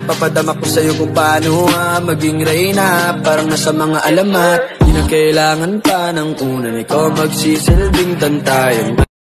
Papadama ko sa'yo kung paano maging reyna. Parang nasa mga alamat, di na kailangan pa ng unan. Ikaw magsisilbing tantayan.